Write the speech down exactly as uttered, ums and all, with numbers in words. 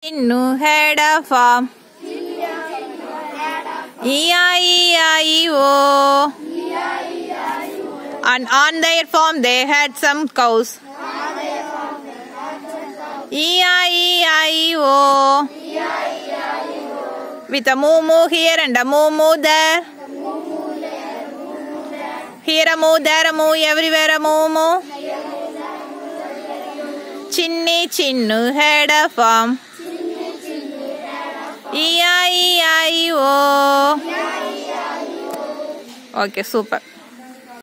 Chinnu had a farm. E I E I E O. And on their farm they had some cows. E I E I E O. With a moo moo here and a moo moo there. Here a moo, there a moo, everywhere a moo moo. Chinny Chinnu had a farm. E I E I O. Okay, super.